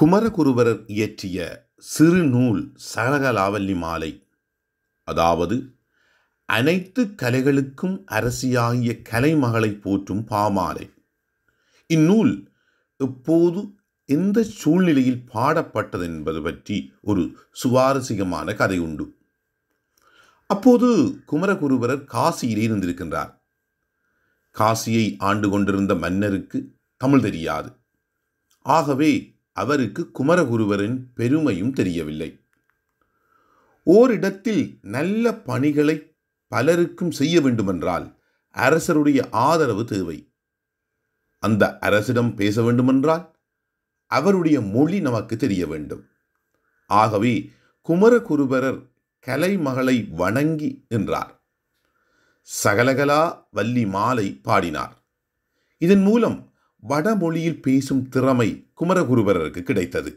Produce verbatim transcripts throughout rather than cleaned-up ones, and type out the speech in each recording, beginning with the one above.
குமரகுருபரர் இயற்றிய சிறுநூல் சகலகலாவல்லி மாலை, அதாவது அனைத்து கலைகளுக்கும் அரசியாகிய கலைமகளை போற்றும் பாமாலை. இந்நூல் எப்போது எந்த சூழ்நிலையில் பாடப்பட்டது என்பது பற்றி ஒரு சுவாரஸ்யமான கதை உண்டு. அப்போது குமரகுருபரர் காசியில் இருந்திருக்கின்றார். காசியை ஆண்டு கொண்டிருந்த மன்னருக்கு தமிழ் தெரியாது. ஆகவே அவருக்கு குமரகுருபரின் பெருமையும் தெரியவில்லை. ஓரிடத்தில் நல்ல பணிகளை பலருக்கும் செய்ய வேண்டுமென்றால் அரசருடைய ஆதரவு தேவை. அந்த அரசிடம் பேச வேண்டுமென்றால் அவருடைய மொழி நமக்கு தெரிய வேண்டும். ஆகவே குமரகுருபரர் கலைமகளை வணங்கி என்றார். சகலகலா வல்லி மாலை பாடினார். இதன் மூலம் வடமொழியில் பேசும் திறமை குமரகுருபரருக்கு கிடைத்தது.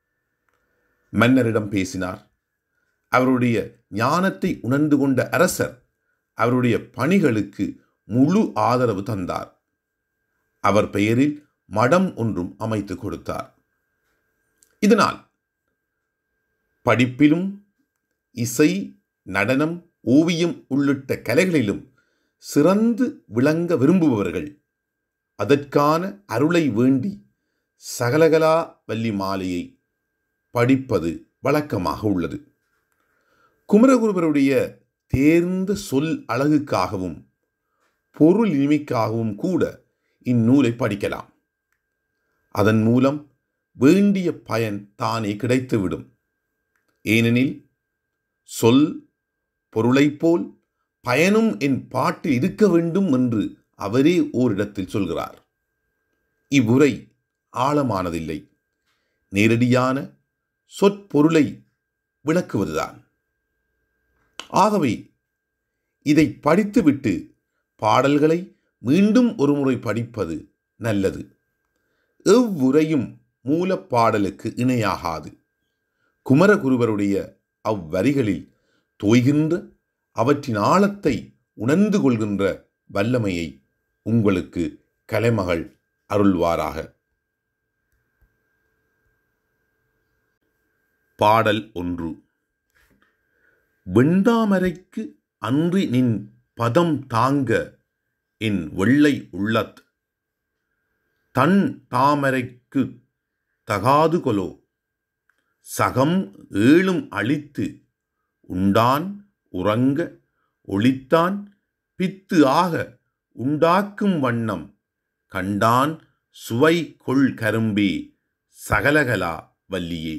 மன்னரிடம் பேசினார். அவருடைய ஞானத்தை உணர்ந்து கொண்ட அரசர் அவருடைய பணிகளுக்கு முழு ஆதரவு தந்தார். அவர் பெயரில் மடம் ஒன்றும் அமைத்து கொடுத்தார். இதனால் படிப்பிலும் இசை, நடனம், ஓவியம் உள்ளிட்ட கலைகளிலும் சிறந்து விளங்க விரும்புபவர்கள் அதற்கான அருளை வேண்டி சகலகலா வல்லி மாலையை படிப்பது வழக்கமாக உள்ளது. குமரகுருபருடைய தேர்ந்த சொல் அழகுக்காகவும் பொருள் இனிமைக்காகவும் கூட இந்நூலை படிக்கலாம். அதன் மூலம் வேண்டிய பயன் தானே கிடைத்துவிடும். ஏனெனில் சொல் பொருளைப் போல் பயனும் என் பாட்டில் இருக்க வேண்டும் என்று அவரே ஓரிடத்தில் சொல்கிறார். இவ்வுரை ஆழமானதில்லை, நேரடியான சொற்பொருளை விளக்குவதுதான். ஆகவே இதை படித்துவிட்டு பாடல்களை மீண்டும் ஒருமுறை படிப்பது நல்லது. எவ்வுரையும் மூலப்பாடலுக்கு இணையாகாது. குமரகுருபருடைய அவ்வரிகளில் தோய்கின்ற அவற்றின் ஆழத்தை உணர்ந்து கொள்கின்ற வல்லமையை உங்களுக்கு கலைமகள் அருள்வாராக. பாடல் ஒன்று. வெண்தாமரைக்கு அன்றி நின் பதம் தாங்க என் வெள்ளை உள்ளத் தன் தாமரைக்கு தகாது கொலோ சகம் ஏழும் அழித்து உண்டான் உறங்க ஒளித்தான் பித்து ஆக உண்டாக்கும் வண்ணம் கண்டான் சுவை கொள் கரும்பே சகலகலா வல்லியே.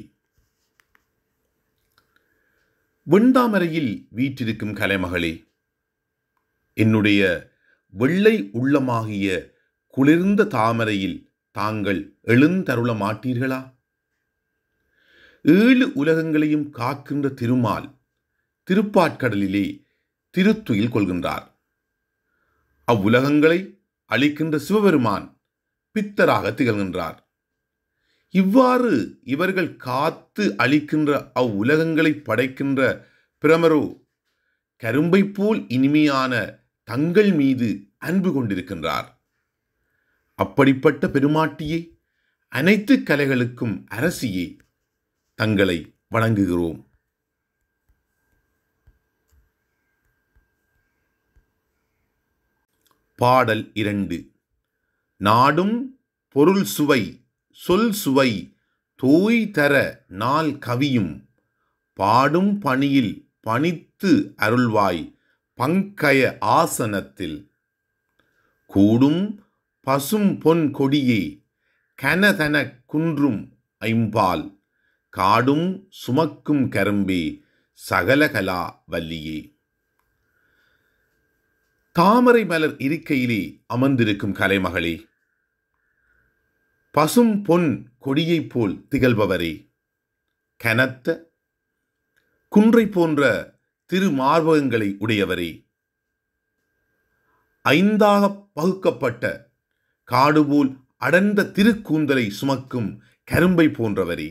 வெண்தாமரையில் வீற்றிருக்கும் கலைமகளே, என்னுடைய வெள்ளை உள்ளமாகிய குளிர்ந்த தாமரையில் தாங்கள் எழுந்தருள மாட்டீர்களா? ஏழு உலகங்களையும் காக்கின்ற திருமால் திருப்பாற்கடலிலே திருத்துயில் கொள்கின்றார். அவ்வுலகங்களை அளிக்கின்ற சிவபெருமான் பித்தராக திகழ்கின்றார். இவ்வாறு இவர்கள் காத்து அளிக்கின்ற அவ்வுலகங்களை படைக்கின்ற பிரமரோ கரும்பை போல் இனிமையான தங்கள் மீது அன்பு கொண்டிருக்கின்றார். அப்படிப்பட்ட பெருமாட்டியே, அனைத்து கலைகளுக்கும் அரசியே, தங்களை வணங்குகிறோம். பாடல் இரண்டு. நாடும் பொருள் சுவை சொல் சுவை தோய் தர நாள் கவியும் பாடும் பணியில் பணித்து அருள்வாய் பங்கய ஆசனத்தில் கூடும் பசும் பொன் கொடியே கனதன குன்றும் ஐம்பால் காடும் சுமக்கும் கரும்பே சகலகலா வல்லியே. தாமரை மலர் இருக்கையிலே அமர்ந்திருக்கும் கலைமகளே, பசும் பொன் கொடியைப் போல் திகழ்பவரே, கனத்த குன்றை போன்ற திருமார்பகங்களை உடையவரே, ஐந்தாக பகுக்கப்பட்ட காடுபோல் அடர்ந்த திருக்கூந்தலை சுமக்கும் கரும்பை போன்றவரே,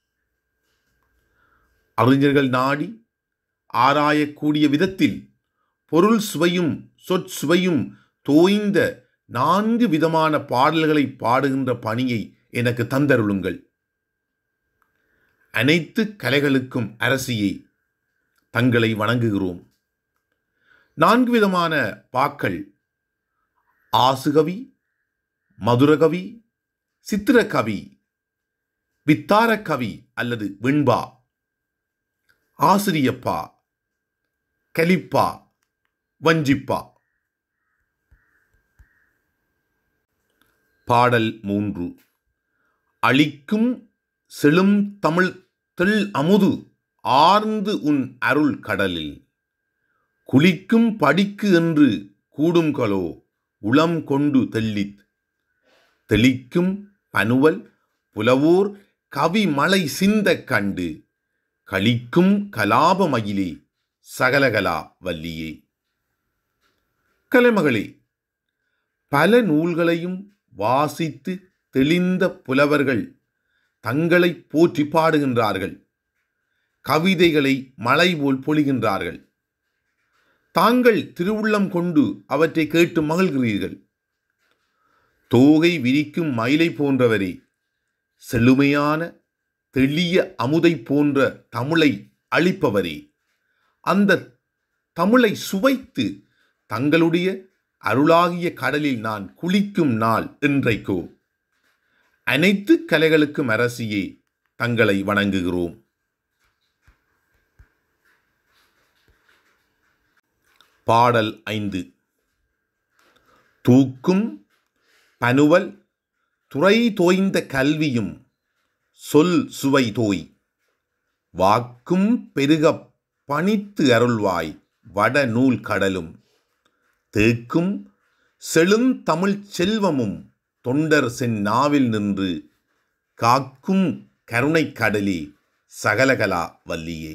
அறிஞர்கள் நாடி ஆராயக்கூடிய விதத்தில் பொருள் சுவையும் சொற்சுவையும் தோய்ந்த நான்கு விதமான பாடல்களை பாடுகின்ற பணியை எனக்கு தந்தருளுங்கள். அனைத்து கலைகளுக்கும் அரசியே தங்களை வணங்குகிறோம். நான்கு விதமான பாக்கள் ஆசுகவி, மதுரகவி, சித்திரக்கவி, வித்தாரக்கவி அல்லது வெண்பா, ஆசிரியப்பா, கலிப்பா, வஞ்சிப்பா. பாடல் மூன்று. அளிக்கும் செழும் தமிழ் தெள் அமுது ஆர்ந்து உன் அருள் கடலில் குளிக்கும் படிக்கு என்று கூடும்களோ உளம் கொண்டு தெள்ளித் தெளிக்கும் பனுவல் புலவோர் கவி மலை சிந்த கண்டு களிக்கும் கலாபமயிலே சகலகலா வல்லியே. கலைமகளே, பல நூல்களையும் வாசித்து தெளிந்த புலவர்கள் தங்களை போற்றி பாடுகின்றார்கள். கவிதைகளை மழை போல் பொழிகின்றார்கள். தாங்கள் திருவுள்ளம் கொண்டு அவற்றை கேட்டு மகிழ்கிறீர்கள். தோகை விரிக்கும் மயிலை போன்றவரே, செழுமையான தெளிய அமுதை போன்ற தமிழை அளிப்பவரே, அந்த தமிழை சுவைத்து தங்களுடைய அருளாகிய கடலில் நான் குளிக்கும் நாள் என்றைக்கோ. அனைத்து கலைகளுக்கும் அரசியே தங்களை வணங்குகிறோம். பாடல் ஐந்து. தூக்கும் பனுவல் துறை தோய்ந்த கல்வியும் சொல் சுவை தோய் வாக்கும் பெருக பணித்து அருள்வாய் வட நூல் கடலும் தேக்கும் செழும் தமிழ் செல்வமும் தொண்டர் செந்நாவில் நின்று காக்கும் கருணை கடலே சகலகலா வல்லியே.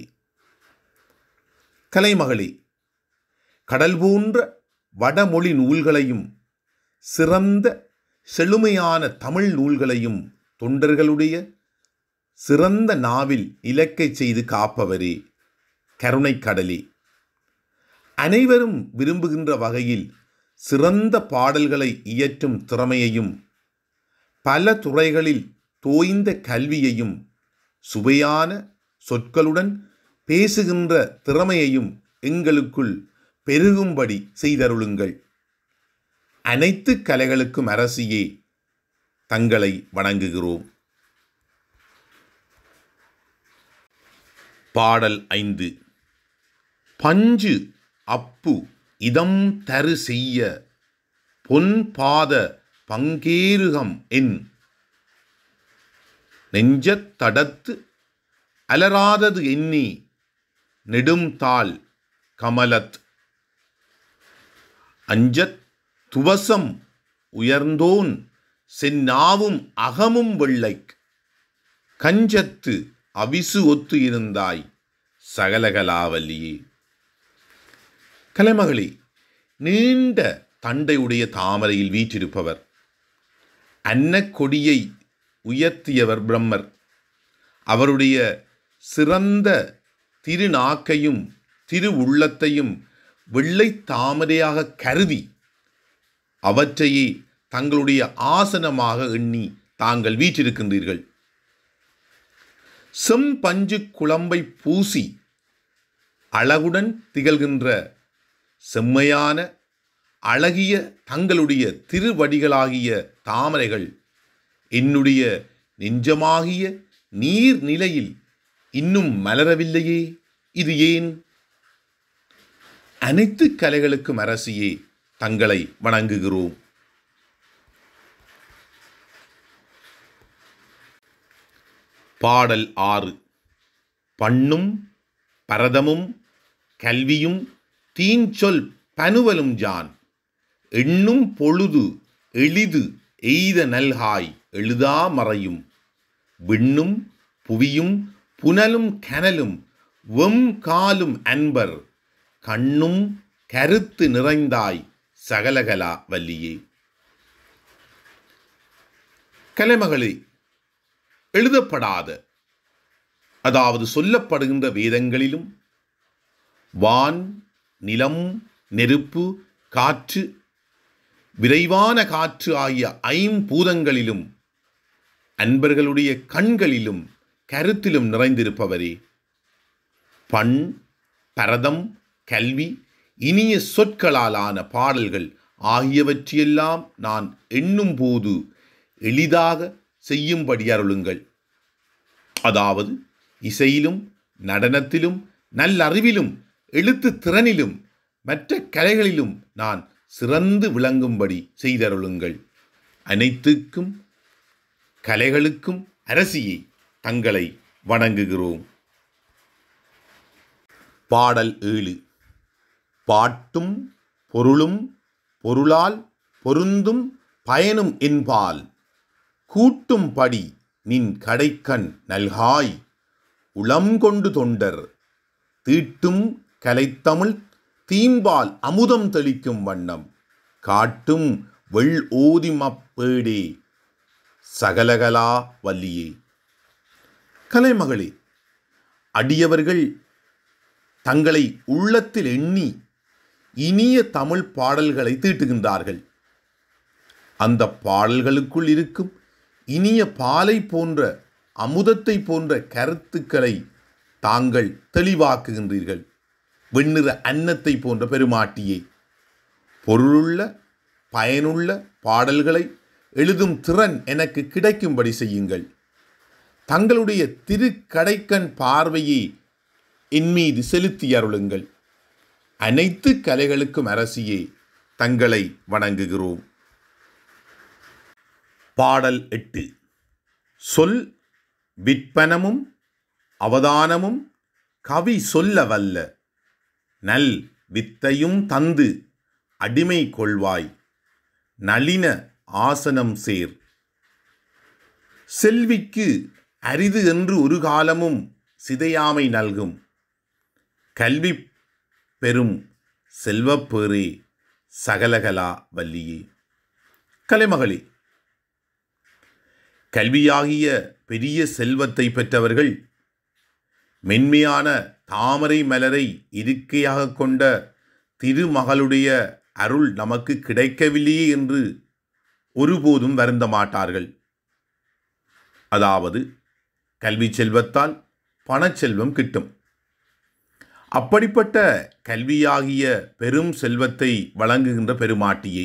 கலைமகளே, கடல் போன்ற வடமொழி நூல்களையும் சிறந்த செழுமையான தமிழ் நூல்களையும் தொண்டர்களுடைய சிறந்த நாவில் இலக்கை செய்து காப்பவரே, கருணை கடலே. அனைவரும் விரும்புகின்ற வகையில் சிறந்த பாடல்களை இயற்றும் திறமையையும் பல துறைகளில் தோய்ந்த கல்வியையும் சுவையான சொற்களுடன் பேசுகின்ற திறமையையும் எங்களுக்குள் பெருகும்படி செய்தருளுங்கள். அனைத்து கலைகளுக்கும் அரசியே தங்களை வணங்குகிறோம். பாடல் ஐந்து. பஞ்சு அப்பு இதம் தரு செய்ய பொன் பாத பங்கேருகம் என் நெஞ்சத் தடத்து அலராதது எண்ணி நெடும் தாள் கமலத் அஞ்சத் துவசம் உயர்ந்தோன் செந்நாவும் அகமும் வெள்ளைக் கஞ்சத்து அவிசு ஒத்து இருந்தாய் சகலகலாவல்லியே. கலைமகளே, நீண்ட தண்டையுடைய தாமரையில் வீற்றிருப்பவர், அன்னக்கொடியை உயர்த்தியவர் பிரம்மர். அவருடைய சிறந்த திருநாக்கையும் திரு உள்ளத்தையும் வெள்ளை தாமரையாக கருதி அவற்றையே தங்களுடைய ஆசனமாக எண்ணி தாங்கள் வீற்றிருக்கின்றீர்கள். செம்பஞ்சு குழம்பை பூசி அழகுடன் திகழ்கின்ற செம்மையான அழகிய தங்களுடைய திருவடிகளாகிய தாமரைகள் என்னுடைய நெஞ்சமாகிய நீர் நிலையில் இன்னும் மலரவில்லையே, இது ஏன்? அனைத்து கலைகளுக்கும் அரசியே தங்களை வணங்குகிறோம். பாடல் ஆறு. பண்ணும் பரதமும் கல்வியும் தீஞ்சொல் பனுவலும் ஜான் எண்ணும் பொழுது எளிது எய்த நல்காய் எழுதா மறையும் விண்ணும் புவியும் புனலும் கனலும் வெம் காலும் அன்பர் கண்ணும் கருத்து நிறைந்தாய் சகலகலா வல்லியே. கலைமகளே, எழுதப்படாத அதாவது சொல்லப்படுகின்ற வேதங்களிலும் வான் நிலம் நெருப்பு காற்று விரைவான காற்று ஆகிய ஐம்பூதங்களிலும் அன்பர்களுடைய கண்களிலும் கருத்திலும் நிறைந்திருப்பவரே. பண், பரதம், கல்வி, இனிய சொற்களாலான பாடல்கள் ஆகியவற்றையெல்லாம் நான் எண்ணும் போது எளிதாக செய்யும்படி அருளுங்கள். அதாவது இசையிலும் நடனத்திலும் நல்லறிவிலும் எழுத்து திறனிலும் மற்ற கலைகளிலும் நான் சிறந்து விளங்கும்படி செய்தருளுங்கள். அனைத்துக்கும் கலைகளுக்கும் அரசியை தங்களை வணங்குகிறோம். பாடல் ஏழு. பாட்டும் பொருளும் பொருளால் பொருந்தும் பயனும் என்பால் கூட்டும் படி நின் கடைக்கண் நல்காய் உளம் கொண்டு தொண்டர் தீட்டும் கலைத்தமிழ் தீம்பால் அமுதம் தெளிக்கும் வண்ணம் காட்டும் வெள் ஓதி மப்பேடே சகலகலா வல்லியே. கலைமகளே, அடியவர்கள் தங்களை உள்ளத்தில் எண்ணி இனிய தமிழ் பாடல்களை தீட்டுகின்றார்கள். அந்த பாடல்களுக்குள் இருக்கும் இனிய பாலை போன்ற அமுதத்தை போன்ற கருத்துக்களை தாங்கள் தெளிவாக்குகின்றீர்கள். வெண்ணிற அன்னத்தை போன்ற பெருமாட்டியை பொருளுள்ள பயனுள்ள பாடல்களை எழுதும் திறன் எனக்கு கிடைக்கும்படி செய்யுங்கள். தங்களுடைய திருக்கடைக்கண் பார்வையை என் மீது செலுத்தி அருளுங்கள். அனைத்து கலைகளுக்கும் அரசியே தங்களை வணங்குகிறோம். பாடல் எட்டு. சொல் விற்பனமும் அவதானமும் கவி சொல்ல வல்ல நல் வித்தையும் தந்து அடிமை கொள்வாய் நளின ஆசனம் சேர். செல்விக்கு அரிது என்று ஒரு காலமும் சிதையாமை நல்கும் கல்வி பெரும் செல்வப்பேரே சகலகலா வல்லியே. கலைமகளே, கல்வியாகிய பெரிய செல்வத்தை பெற்றவர்கள் மென்மையான தாமரை மலரை இருக்கையாக கொண்ட திருமகளுடைய அருள் நமக்கு கிடைக்கவில்லையே என்று ஒருபோதும் வருந்த மாட்டார்கள். அதாவது கல்வி செல்வத்தால் பணச்செல்வம் கிட்டும். அப்படிப்பட்ட கல்வியாகிய பெரும் செல்வத்தை வழங்குகின்ற பெருமாட்டியை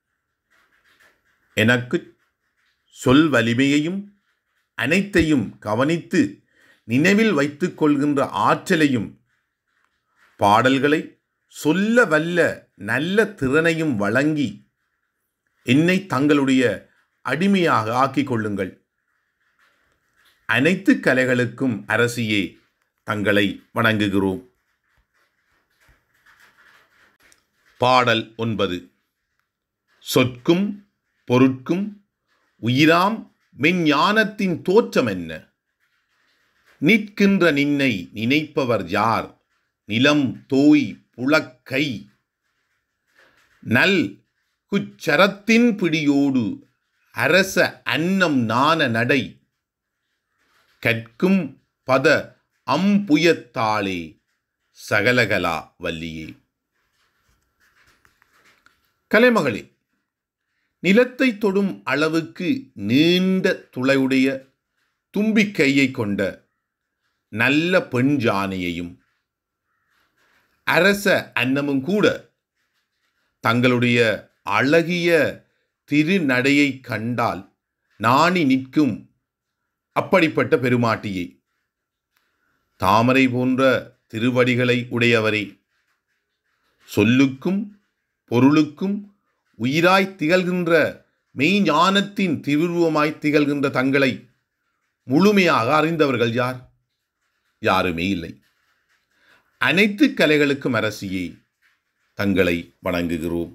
எனக்கு சொல் வலிமையையும் அனைத்தையும் கவனித்து நினைவில் வைத்துக் கொள்கின்ற ஆற்றலையும் பாடல்களை சொல்ல வல்ல நல்ல திறனையும் வழங்கி என்னை தங்களுடைய அடிமையாக ஆக்கிக் கொள்ளுங்கள். அனைத்து கலைகளுக்கும் அரசியே தங்களை வணங்குகிறோம். பாடல் ஒன்பது. சொற்கும் பொருட்கும் உயிராம் மெஞ்ஞானத்தின் தோற்றம் என்ன? நிற்கின்ற நின்னை நினைப்பவர் யார்? நிலம் தோய் புலக்கை நல் குச்சரத்தின் பிடியோடு அரச அன்னம் நாண நடை கற்கும் பத அம்புயத்தாளே சகலகலா வல்லியே. கலைமகளே, நிலத்தை தொடும் அளவுக்கு நீண்ட துளையுடைய தும்பிக்கையை கொண்ட நல்ல பெண் ஜானையையும் அரச அன்னமும் கூட தங்களுடைய அழகிய திருநடையை கண்டால் நாணி நிற்கும் அப்படிப்பட்ட பெருமாட்டியை தாமரை போன்ற திருவடிகளை உடையவரே, சொல்லுக்கும் பொருளுக்கும் உயிராய் திகழ்கின்ற மெய்ஞானத்தின் திருவுருவமாய் திகழ்கின்ற தங்களை முழுமையாக அறிந்தவர்கள் யார்? யாருமே இல்லை. அனைத்து கலைகளுக்கும் அரசியே தங்களை வணங்குகிறோம்.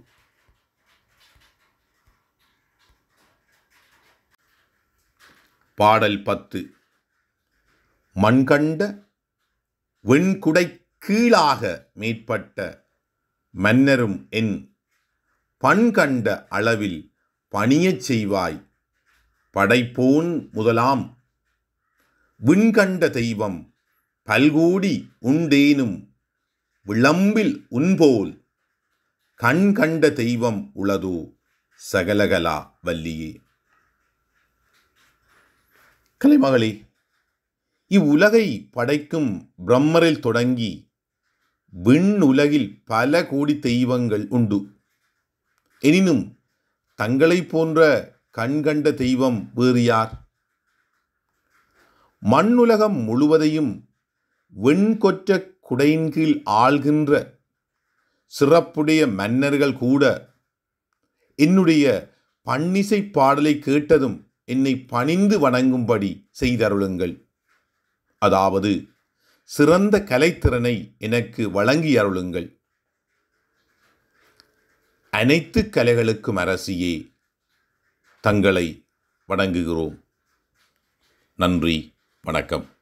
பாடல் பத்து. மண்கண்ட வெண்குடை கீழாக மேற்பட்ட மன்னரும் என் பண்கண்ட அளவில் பணியச் செய்வாய் படைப்போன் முதலாம் விண்கண்ட தெய்வம் பல்கோடி உண்டேனும் விளம்பில் உன்போல் கண் கண்ட தெய்வம் உளதோ சகலகலா வல்லியே. கலைமகளே, இவ்வுலகை படைக்கும் பிரம்மரில் தொடங்கி விண்ணுலகில் பல கோடி தெய்வங்கள் உண்டு. எனினும் தங்களை போன்ற கண்கண்ட தெய்வம் வேறு யார்? மண்ணுலகம் முழுவதையும் வெண்கொற்ற குடையின் கீழ் ஆள்கின்ற சிறப்புடைய மன்னர்கள் கூட என்னுடைய பன்னிசை பாடலை கேட்டதும் என்னை பணிந்து வணங்கும்படி செய்தருளுங்கள். அதாவது சிறந்த கலைத்திறனை எனக்கு வழங்கி அருளுங்கள். அனைத்து கலைகளுக்கும் அரசியே தங்களை வணங்குகிறோம். நன்றி, வணக்கம்.